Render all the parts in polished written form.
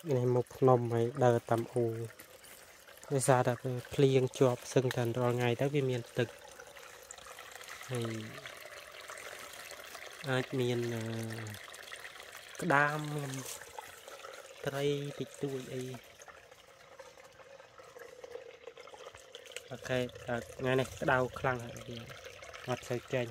này một nòng mày đờ tầm u bây giờ đã phliêng chọp sưng thần rồi ngày tới miền tực thì ai miền đam miền tây tịch tuổi ấy ok ngày này cái đau khăn thì mặt sợi chanh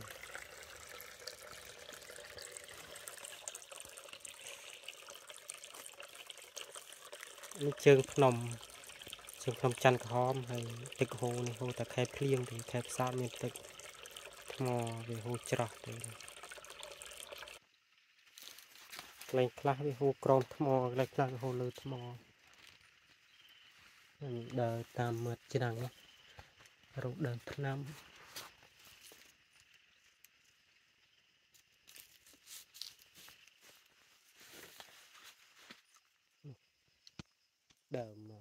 chương nòng chăn khóm hay tịch hồ này hồ ta khai phliêng thì khai sao miền tịch mò về hồ trọ đấy lấy class về hồ cron mò lấy class hồ lư mò đờ tam mật chỉ đằng rồi đờ năm đờ mà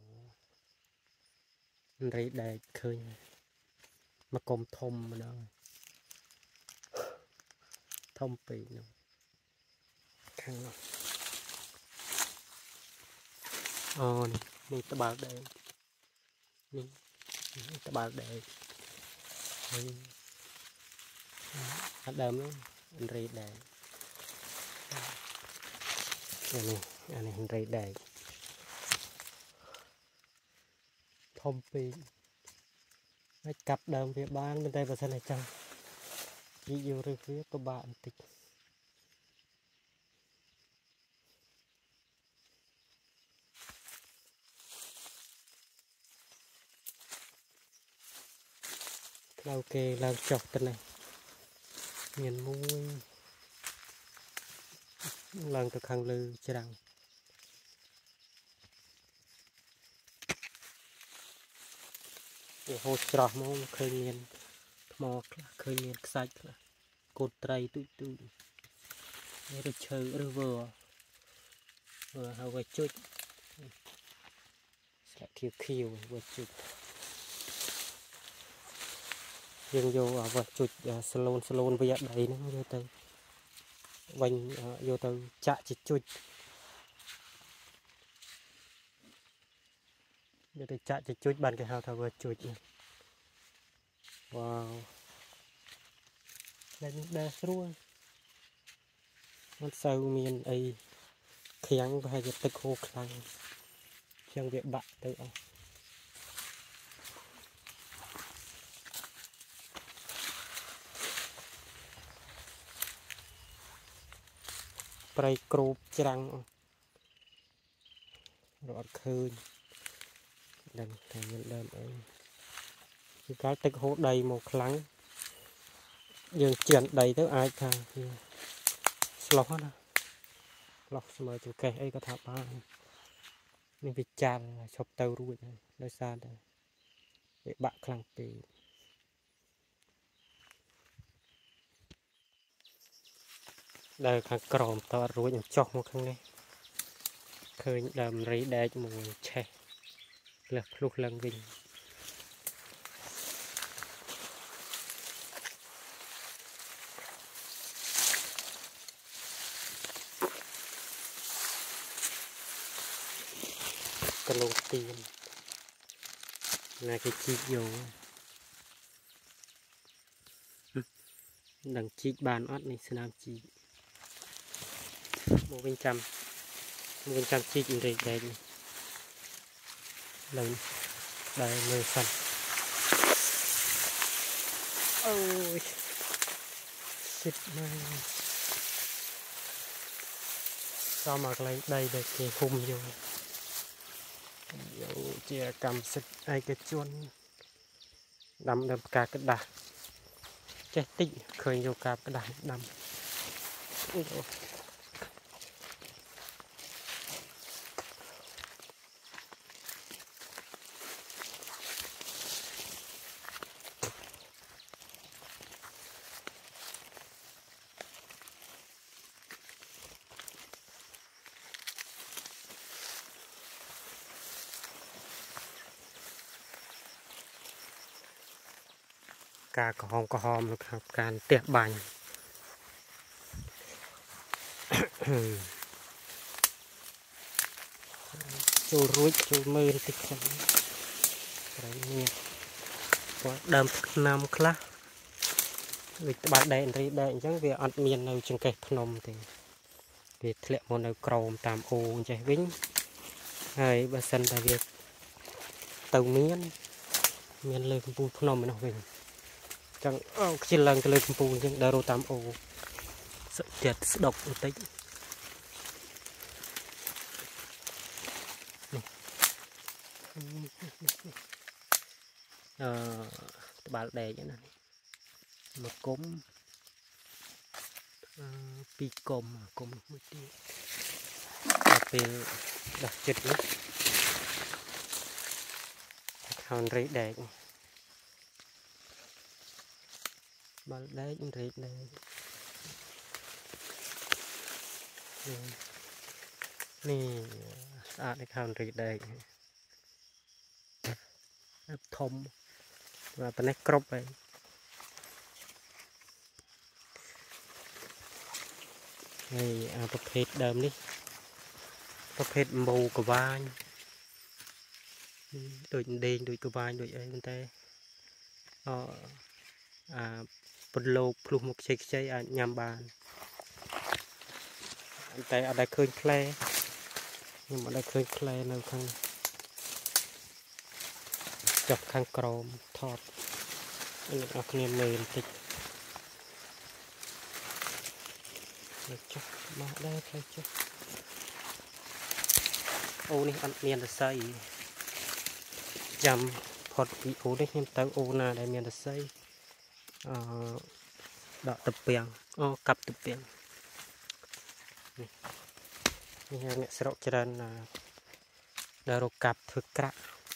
rây đại khơi mà cùng thom mà đâu thom pì nó khăn nóนี่ตะบากแดงนี่ตะบากแดงอันเดิมเลยอันรีแดงอันนี้อันรีแดงทอมปีให้กลับเดิมเพียบ้านเป็นใจประสานจังยี่อยู่เรื่อยๆก็บานติดเราเกเราจบกันเลยเงียนมุ้ยลังตะคังลือจะดังโหจอมองเคยเงียนมอเคยเงียนใส่กดไตรตุ้ยนี่เราเชื่อหรือเวอเอาไว้จุดใส่คิวไว้จุดยังโย่เอาไว้จุดสโลนไปยัดใดนึงโย่เตยวันโย่เตยจะจิจุดโย่เตยจะจิจุดบันcái hào thảoไว้จุดว้าวđây những đa sốมันเซลมีนไอเขียงไปให้จะตะโคคลังเชียงเวียบะเตยเอาไปกรูบจังรอดคืนดันทำเงินเดิมเองคือการตะโคใดmộtครั้งยังเจียนใดเท่าไอ้ทางสล็อกนะล็อกเสมอจุกแก่ไอ้ก็ทับบ้านนี่ไปจานชอบเตารุ่ยเลยซาเลยไปบะคลังปีได้ข้างกรอมต่อรุ่ยอย่างจอกมาข้างนี้เคยดำรีได้จมูกแช่เลือกลูกลังวิ่งกระโหลกตีนนาคิจิโยดังจีบานออดในสนามจีโมเป็นจำจีอินเดียได้เลยได้เลยสั่นโอ้ยชิดมากเรามาอะไรได้เด็กที่คุมอยู่เจียกำสิไอกระชวนดำกากระดาษเจติเคยโยกากระดาษดำการกระหอมนะครับการเตะบังចូលរួចចូលមើលតិចសិនប្រៃនេះគាត់ដើមឆ្នាំខ្លះដូចត្បាល់ដែករីដែកអញ្ចឹងវាអត់មាននៅចង្កេះភ្នំទេវាធ្លាក់មកនៅក្រោមតាមអូអញ្ចេះវិញហើយបើសិនតែវាទៅមានលើកំពូលភ្នំឯនោះវិញចឹងខ្ជិលឡើងទៅលើកំពូលអញ្ចឹងដើររត់តាមអូចិត្តស្ដុកបន្តិចត្បាល់ដែកណាមកគុំពីរគុំមួយទៀតដល់ពេលដោះចិត្តនេះខោនរេដែកបាល់ដែករេដែកនេះស្អាតឯខោនរេដែកធំvà bên này crop vậy này tập hết đầm đi tập hết màu của vai đôi đen đôi của vai đôi ấy bên tay bật lô plum một chơi nhằm bàn bên tay ở đây khơi kle nhưng mà đây khơi kle nơi khăn chọc khăn crom thọt ở kia mềm thịt chọc mà đây phải chọc ô này ăn miên là say chầm phật bị ô đấy em tới ô nào đây miên là say đọ tập bèn cặp tập bèn này mẹ sẽ đọc cho nên là đào cặp thực cả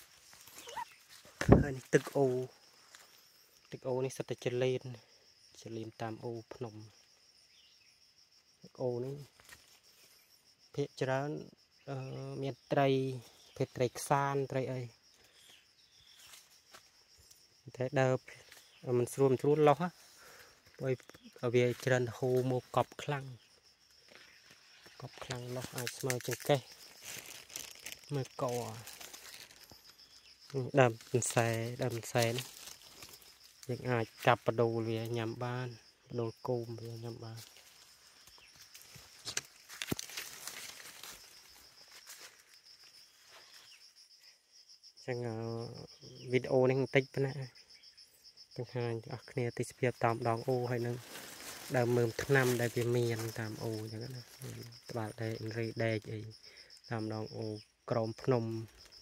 ตึกโอนี่สัตว์จะเล่นตามโอพนมตึกโอนี่เพชรจราเมียนไตรเพชรไตรซานไตรไอแต่เดิมมันรวมทุนล็อกฮะไปเอาเวียจราโฮโมกอบคลังล็อกไอสมาจังเก้เมื่อก่อđầm xe này những ai cặp đồ về nhằm ban đồ cùm về nhằm ban chẳng video này tích bên này chẳng hạn này thì sẽ tạm đón ô hay nữa đầm mềm thứ năm đây về miền tạm ô chẳng hạn bạn đây đây gì tạm đón ô crom phnom